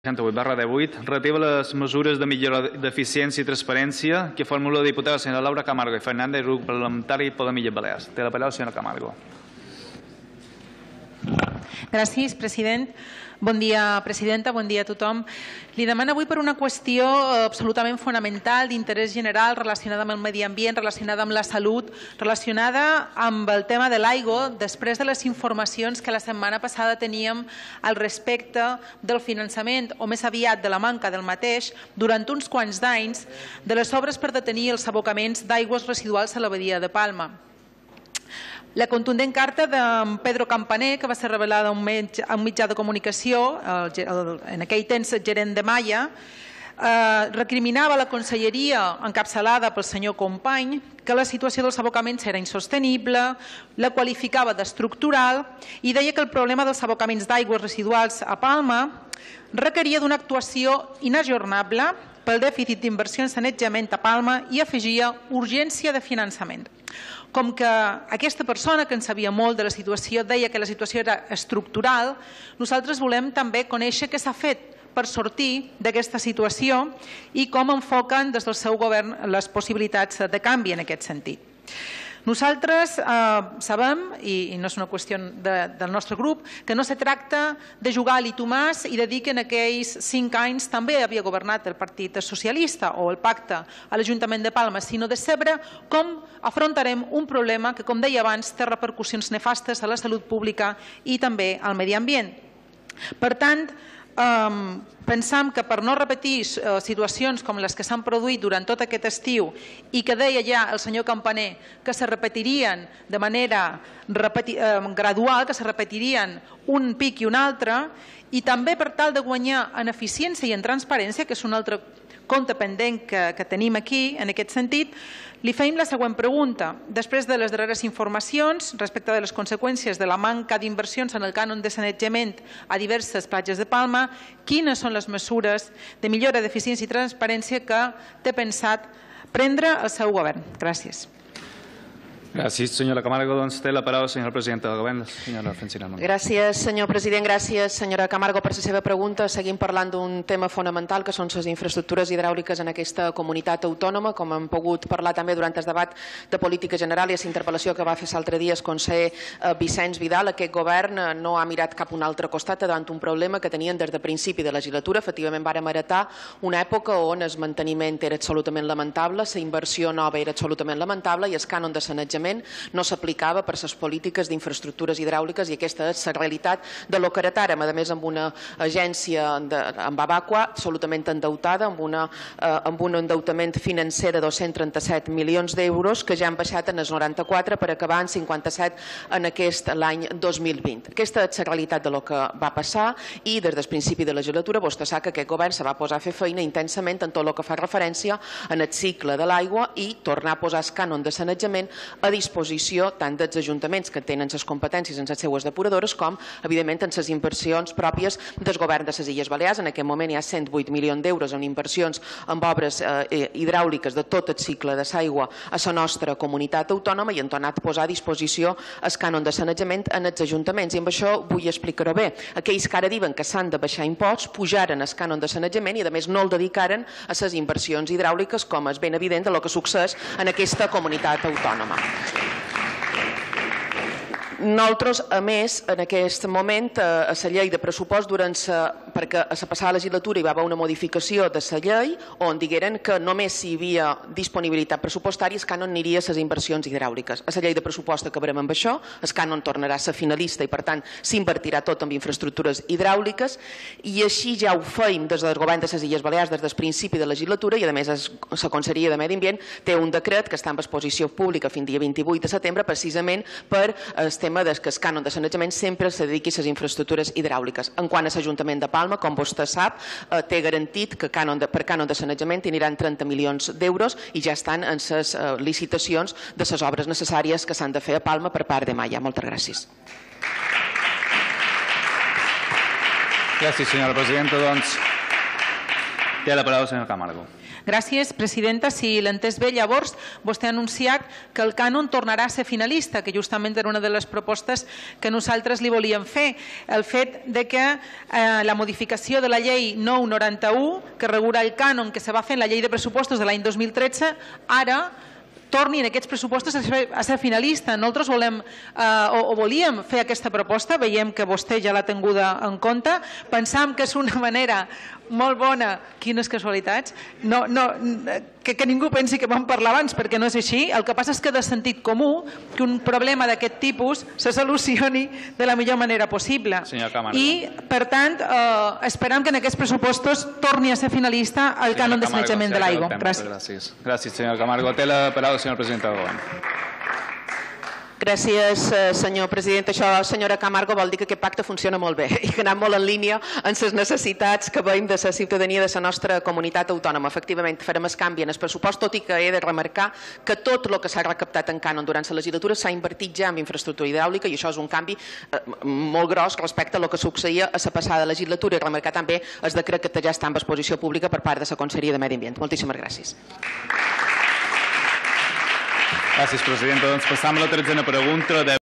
68/18 relativa a les mesures de millora d'eficiència i transparència que formula la diputada senyora Laura Camargo i Fernández, grup parlamentari Podem Illes Balears. Té la paraula senyora Camargo. Gràcies, president. Bon dia, presidenta. Bon dia a tothom. Li demano avui per una qüestió absolutament fonamental d'interès general relacionada amb el medi ambient, relacionada amb la salut, relacionada amb el tema de l'aigua, després de les informacions que la setmana passada teníem al respecte del finançament, o més aviat de la manca del mateix, durant uns quants d'anys, de les obres per detenir els abocaments d'aigües residuals a la badia de Palma. La contundent carta de Pedro Campaner, que va ser revelada a un mitjà de comunicació, en aquell temps gerent de Malla, recriminava la conselleria encapçalada pel senyor Company que la situació dels abocaments era insostenible, la qualificava d'estructural i deia que el problema dels abocaments d'aigües residuals a Palma requeria d'una actuació inajornable pel dèficit d'inversió en sanejament a Palma i afegia urgència de finançament. Com que aquesta persona, que en sabia molt de la situació, deia que la situació era estructural, nosaltres volem també conèixer què s'ha fet per sortir d'aquesta situació i com enfoquen des del seu govern les possibilitats de canvi en aquest sentit. Nosaltres sabem, i no és una qüestió del nostre grup, que no se tracta de jugar a l'Itomàs i de dir que en aquells 5 anys també havia governat el Partit Socialista o el pacte a l'Ajuntament de Palma, sinó de saber com afrontarem un problema que, com deia abans, té repercussions nefastes a la salut pública i també al medi ambient. Per tant, pensam que per no repetir situacions com les que s'han produït durant tot aquest estiu i que deia ja el senyor Campaner que se repetirien de manera gradual, que se repetirien un pic i un altre, i també per tal de guanyar en eficiència i en transparència, que és un altre compte pendent que tenim aquí, en aquest sentit, li feim la següent pregunta. Després de les darreres informacions respecte de les conseqüències de la manca d'inversions en el cànon de sanejament a diverses platges de Palma, quines són les mesures de millora d'eficiència i transparència que té pensat prendre el seu govern? Gràcies. Gràcies, senyora Camargo. Doncs té la paraula, senyora presidenta del govern, senyora Francina Armengol. Gràcies, senyor president. Gràcies, senyora Camargo, per la seva pregunta. Seguim parlant d'un tema fonamental, que són les infraestructures hidràuliques en aquesta comunitat autònoma, com hem pogut parlar també durant el debat de política general i la interpel·lació que va fer l'altre dia el conseller Vicenç Vidal. Aquest govern no ha mirat cap a un altre costat davant un problema que tenien des de principi de legislatura. Efectivament, vàrem heretar una època on el manteniment era absolutament lamentable, la inversió nova era absolutament lamentable i el cànon de sanejament no s'aplicava per les polítiques d'infraestructures hidràuliques, i aquesta és la realitat de lo que heretàrem, a més amb una agència amb Abaqua absolutament endeutada, amb un endeutament financer de 237 milions d'euros que ja han baixat en els 94 per acabar en 57 en l'any 2020. Aquesta és la realitat de lo que va passar i des del principi de la legislatura vostè sap que aquest govern se va posar a fer feina intensament en tot el que fa referència en el cicle de l'aigua i tornar a posar el cànon de sanejament a disposició tant dels ajuntaments que tenen les competències en les seues depuradores com, evidentment, en les inversions pròpies del govern de les Illes Balears. En aquest moment hi ha 108 milions d'euros en inversions en obres hidràuliques de tot el cicle de l'aigua a la nostra comunitat autònoma i han tornat a posar a disposició el cànon de sanejament en els ajuntaments. I amb això vull explicar-ho bé. Aquells que ara diuen que s'han de baixar imposts pujaren el cànon de sanejament i, a més, no el dedicaren a les inversions hidràuliques, com és ben evident del que succeeix en aquesta comunitat autònoma. Nosaltres, a més, en aquest moment, a la llei de pressupost, perquè a la passada legislatura hi va haver una modificació de la llei on digueren que només si hi havia disponibilitat pressupostària el cànon aniria a les inversions hidràuliques. A la llei de pressupost acabarem amb això, el cànon tornarà a ser finalista i, per tant, s'invertirà tot en infraestructures hidràuliques i així ja ho feim des del govern de les Illes Balears des del principi de legislatura i, a més, la Conselleria de Medi Ambient té un decret que està en exposició pública fins dia 28 de setembre precisament per el tema que el cànon de sanejament sempre se dediqui a les infraestructures hidràuliques. En quant a l'Ajuntament de Palma, com vostè sap, té garantit que per cànon de sanejament aniran 30 milions d'euros i ja estan en les licitacions de les obres necessàries que s'han de fer a Palma per part de Malla. Moltes gràcies. Gràcies, senyora presidenta. Doncs té la paraula la senyora Camargo. Gràcies, presidenta. Si l'he entès bé, llavors vostè ha anunciat que el cànon tornarà a ser finalista, que justament era una de les propostes que nosaltres li volíem fer. El fet de que la modificació de la llei 991, que regula el cànon que se va fer en la llei de pressupostos de l'any 2013, ara torni en aquests pressupostos a ser finalista. Nosaltres volíem fer aquesta proposta, veiem que vostè ja l'ha tinguda en compte, pensam que és una manera molt bona, quines casualitats, que ningú pensi que vam parlar abans, perquè no és així. El que passa és que de sentit comú que un problema d'aquest tipus se solucioni de la millor manera possible. I, per tant, esperam que en aquests pressupostos torni a ser finalista el cànon de sanejament de l'aigua. Gràcies. Gràcies, senyora Camargo. Té la paraula, senyora presidenta del govern. Gràcies, senyor president. Això, senyora Camargo, vol dir que aquest pacte funciona molt bé i que ha anat molt en línia amb les necessitats que veiem de la ciutadania de la nostra comunitat autònoma. Efectivament, farem el canvi en el pressupost, tot i que he de remarcar que tot el que s'ha recaptat en cànon durant la legislatura s'ha invertit ja en infraestructura hidràulica, i això és un canvi molt gros respecte a el que succeïa a la passada legislatura, i remarcar també el decret que ja està en exposició pública per part de la Conselleria de Medi Ambient. Moltíssimes gràcies. Gràcies, presidenta. Doncs passam a la 13a pregunta.